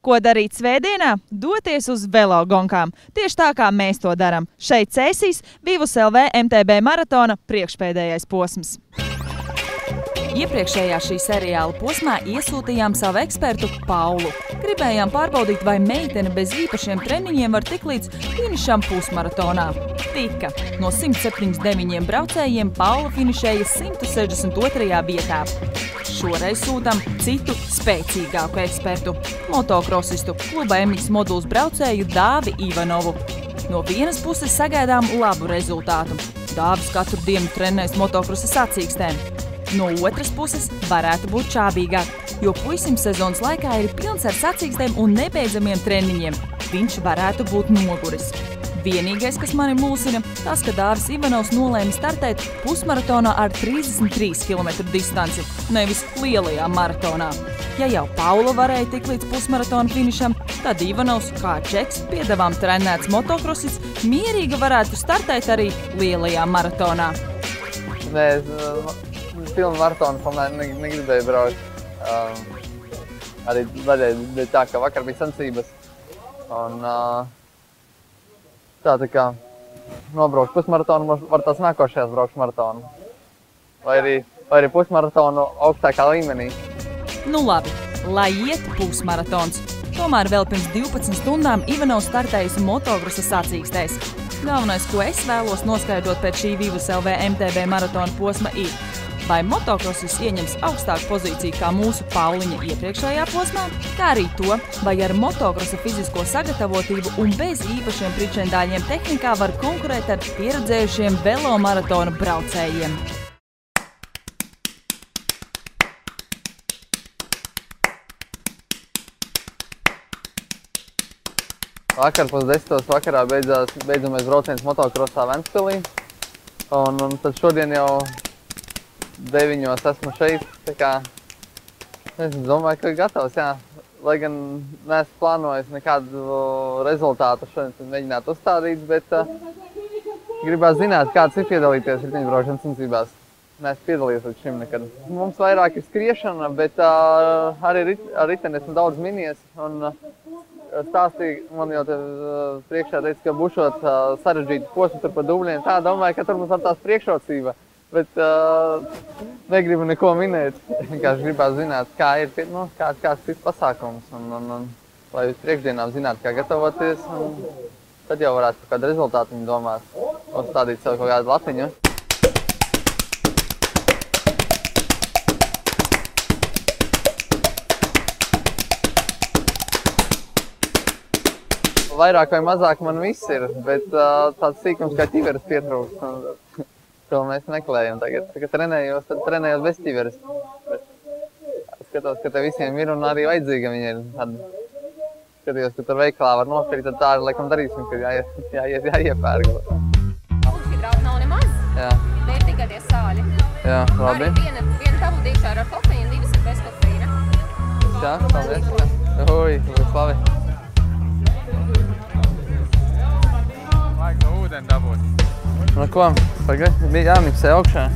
Ko darīt svētdienā? Doties uz velogonkām. Tieši tā, kā mēs to darām. Šeit Cēsīs Vivus LV MTB maratona priekšpēdējais posms. Iepriekšējā šī seriāla posmā iesūtījām savu ekspertu Paulu. Gribējām pārbaudīt, vai meitene bez īpašiem treniņiem var tikt līdz finišam pusmaratonā. Tika. No 179 braucējiem Paula finišēja 162. vietā. Šoreiz sūtam citu spēcīgāku ekspertu – motokrosistu, kluba MX moduls braucēju Dāvi Ivanovu. No vienas puses sagaidām labu rezultātu. Dāvis katru dienu trenēs motokrosa sacīkstēm. No otras puses varētu būt čābīgāk, jo puisim sezonas laikā ir pilns ar sacīkstēm un nebeidzamiem treniņiem. Viņš varētu būt noguris. Vienīgais, kas mani mulsina, tas, ka Dāvis Ivanovs nolēma startēt pusmaratonā ar 33 km distanci, nevis lielajā maratonā. Ja jau Paula varēja tikt līdz pusmaratona finišam, tad Ivanovs, kā čeks, piedevām trenēts motokrosis, mierīgi varētu startēt arī lielajā maratonā. Pilnu maratonu negribēju braukt. Arī daļai tā, ka vakar bija sacensības. Un tā kā nobraukšu pusmaratonu, var tās nākošajās braukšu maratonu. Vai arī pusmaratonu augstākā līmenī. Nu labi, lai iet pusmaratons. Tomēr vēl pirms 12 stundām Ivanovs startējusi motokrosa sacīkstēs. Galvenais, ko es vēlos noskaidrot pēc šī Vivus LV MTB maratona posma ir, vai motokrosis ieņems augstāku pozīciju kā mūsu Pauliņa iepriekšējā posmā, kā arī to, vai ar motokrosa fizisko sagatavotību un bez īpašiem pričendāļiem tehnikā var konkurēt ar pieredzējušiem velomaratona braucējiem. Vakar 10:00 vakarā beidzamais brauciens motokrosā Ventspilī. Un tad šodien jau 9:00 esmu šeit, tā kā es domāju, ka ir gatavs, jā. Lai gan neesmu plānojis nekādu rezultātu šodien mēģināt uzstādīt, bet gribētu zināt, kāds ir piedalīties riteņbraukšanas sacensībās. Neesmu piedalījies līdz šim nekad. Mums vairāk ir skriešana, bet arī ar riteni esmu daudz minies. Un stāstīja, man jau te priekšā teica, ka būšot sarežģīti posmi tur pa dubļiem. Tā domāju, ka tur mums var tās priekšrocība. Bet negribu neko minēt. Vienkārši gribētu zināt, kā ir, kāds ir pasākums. Un lai uz priekšdienām zinātu, kā gatavoties. Tad jau varētu kaut kādu rezultātu viņi domāt. Uzstādīt sev kaut kādu latiņu. Vairāk vai mazāk man viss ir, bet tāds sīkums kā ķiveres pietrūkst. To mēs meklējam tagad. Kad trenējos, tad trenējos bez ķiveres. Skatos, ka te visiem ir un arī vajadzīga viņa ir. Skatījos, ka tur veikalā var nopirkt, tad tā arī laikam darīsim, kad jāiepērk. Kulhidrauti nav nemaz. Jā. Te ir tikai tie sāļi. Jā, labi. Arī viena tabula iekšā ar kofeīnu, divas ir bez kofeīna. Jā, paldies. Ui, labi. Vajag no ūdeni dabūt. Nu ko, pagaid, bija jāmiksē augšā.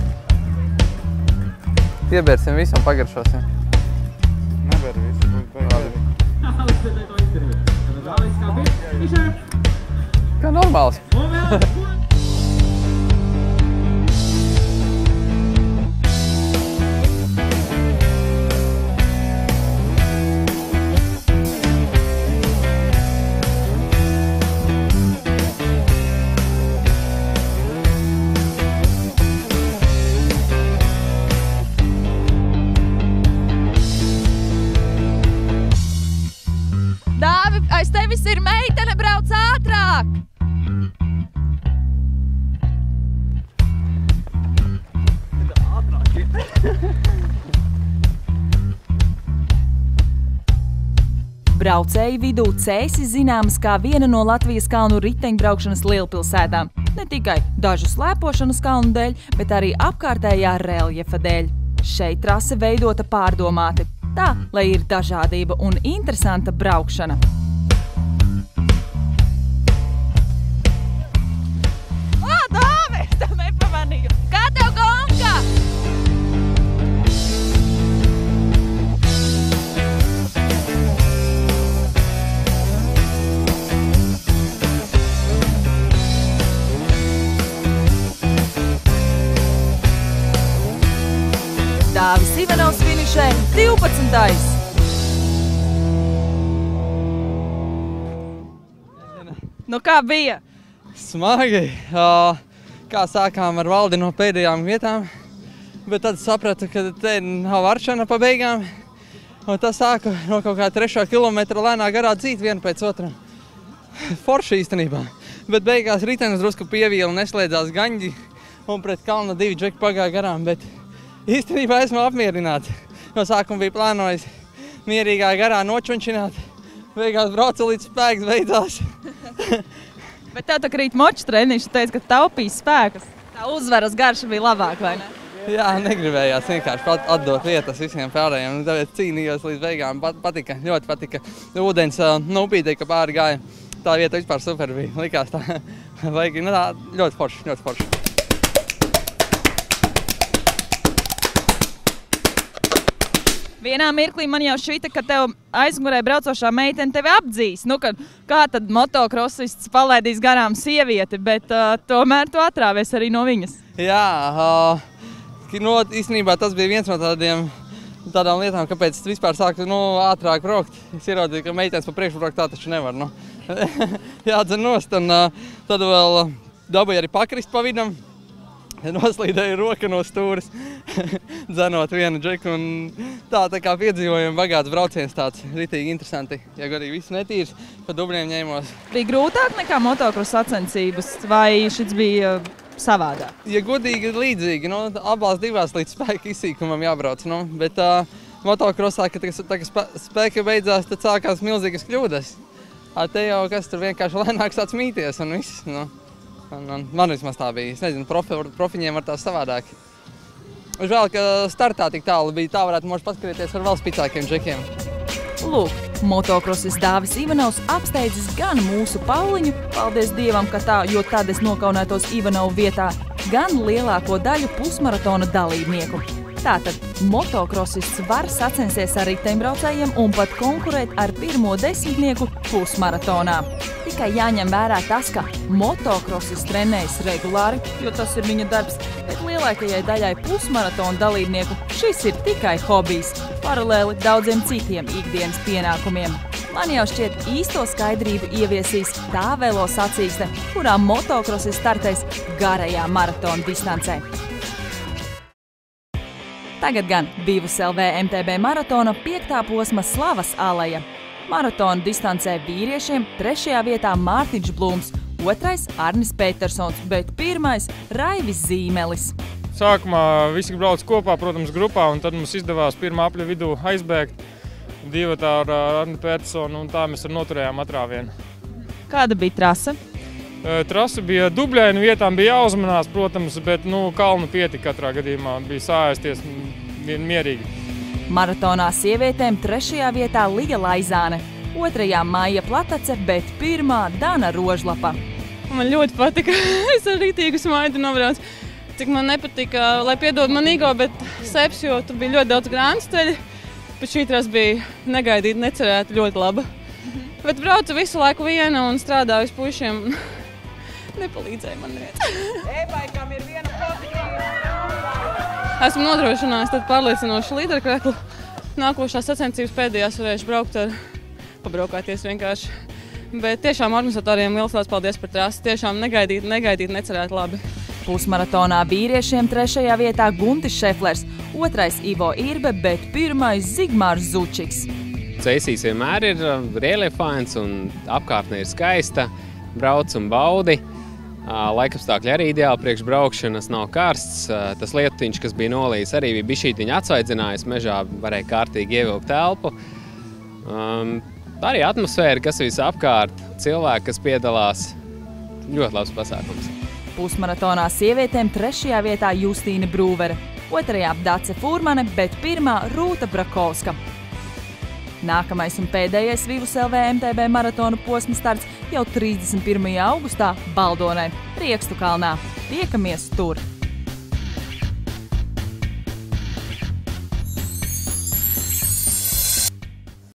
Piebērsim visu un pagaršosim. Neber visu, būtu baigi. Kā normāls. Dāvi, aiz tevis ir meitene, brauc ātrāk! Braucēju vidū Cēsis zināmas kā viena no Latvijas kalnu riteņbraukšanas lielpilsētām. Ne tikai dažu slēpošanas kalnu dēļ, bet arī apkārtējā reljefa dēļ. Šeit trase veidota pārdomāti. Tā, lai ir dažādība un interesanta braukšana. Dāvi! Tev nepamanīju! Kā tev gonka? Dāvis Ivanovs finišē 12. Nu kā bija? Smagi. Kā sākām ar Valdi no pēdējām vietām, bet tad sapratu, ka te nav varšana pa beigām. Un tas sāka no kaut kā 3. kilometra lēnā garā dzīt vienu pēc otra. Forši īstenībā. Bet beigās ritenis drusku pievīla, neslēdzās gaņģi un pret kalna 2 džeki pagāja garām. Bet īstenībā esmu apmierināts. No sākuma bija plānojis mierīgā garā nočunčināt. Beigās braucu līdz spēks beidzās. Bet tev tā krīt močs treniņš, tu teici, ka taupīs spēkus. Tā uzvaras garša bija labāk, vai ne? Jā, negribējās vienkārši atdot vietas visiem pārējiem. Tāpēc cīnījos līdz beigām. Patika, ļoti patika. Ūdens upītei, ka pāri gāja. Tā vieta vispār super bija. Likās tā, vajag, tā ļoti forši, ļoti forši. Vienā mirklī man jau šķita, ka tev aizmugurē braucošā meitene tevi apdzīs. Nu, kā tad motokrosists palaidīs garām sievieti, bet tomēr tu atrāvies arī no viņas. Jā, īstenībā tas bija viens no tādām lietām, kāpēc vispār sāku ātrāk braukt. Es ieraudzīju, ka meitenes pa priekšu braukt tā taču nevar. Jādzen nost, un tad vēl dabūju arī pakrist pa vidam. Noslīdēja roka no stūres, dzenot vienu džeku, un tā kā piedzīvojam bagāts brauciens tāds ritīgi interesanti. Ja godīgi viss netīrs, pa dubļiem ņēmos. Bija grūtāk nekā motokrosa sacensības, vai šis bija savādāk? Ja godīgi līdzīgi, abās divās līdz spēka izsīkumam jābrauc, bet motokrosā, kad spēka beidzās, tad sākās milzīgas kļūdas. Te jau kas tur vienkārši lēnāk sāc mīties un viss. Man vismaz tā bija. Es nezinu, profiņiem var tās savādāk. Žēl, ka startā tik tālu bija, tā varētu možda paskrieties ar vēl spicākiem džekiem. Lūk, motokrosists Dāvis Ivanovs apsteidzis gan mūsu Pauliņu, paldies Dievam, ka tā, jo tad es nokaunētos Ivanovu vietā, gan lielāko daļu pusmaratona dalībnieku. Tātad motokrosists var sacensties ar riteņbraucējiem un pat konkurēt ar pirmo 10. pusmaratonā. Tikai jāņem vērā tas, ka motokrosists trenējas regulāri, jo tas ir viņa darbs, bet lielākajai daļai pusmaratona dalībnieku šis ir tikai hobijs, paralēli daudziem citiem ikdienas pienākumiem. Man jau šķiet īsto skaidrību ieviesīs tā velo sacīkste, kurā motokrosists startēs garajā maratona distancē. Tagad gan Vivus LV MTB maratona 5. posma Slavas aleja. Maratona distancē vīriešiem 3. vietā Mārtiņš Blūms, 2. Arnis Petersons, bet 1. Raivis Zīmelis. Sākumā visi brauc kopā, protams, grupā, un tad mums izdevās pirmā apļa vidū aizbēgt 2 ar Arni Petersonu, un tā mēs noturējām atrāvienu. Kāda bija trasa? Trasa bija dubļaina, vietām bija jāuzmanās, protams, bet kalnu pietika katrā gadījumā, bija sāēsties mierīgi. Maratonā sievietēm 3. vietā Lija Laizāne, 2. Maija Platace, bet 1. Dana Rožlapa. Man ļoti patika, es ar rītīgu smaidu nobraucu. Cik man nepatika, lai piedod man ego, bet seps, jo tur bija ļoti daudz grāmatsteļi, bet šī trasa bija negaidīta, necerēta, ļoti laba. Bet braucu visu laiku viena un strādāju uz puišiem. Nepalīdzēja man neviens. E-baikam ir viena pozitīva. Esmu nodrošinājis tad pārliecinošu līderkreklu. Nākošās sacensības pēdējās varēšu braukt pabraukāties vienkārši. Bet tiešām organizatoriem liels paldies par trasi. Tiešām negaidīt, necerēt labi. Pusmaratonā vīriešiem 3. vietā Guntis Šeflers, 2. Ivo Irbe, bet 1. Zigmārs Zučiks. Ceisīs vienmēr ir reliefains un apkārtne ir skaista. Brauc un baudi. Laikapstākļi arī ideāli priekš braukšanas, nav karsts. Tas lietutiņš, kas bija nolījis, arī bija bišķītiņa atsvaidzinājis. Mežā varēja kārtīgi ievilkt telpu. Arī atmosfēra, kas visapkārt, cilvēki, kas piedalās. Ļoti labs pasākums. Pusmaratonā sievietēm 3. vietā Justīne Brūvere, 2. Dace Furmane, bet 1. Rūta Brakovska. Nākamais un pēdējais Vivus LV MTB maratona posma starts jau 31. augustā Baldonē, Riekstu kalnā. Tiekamies tur!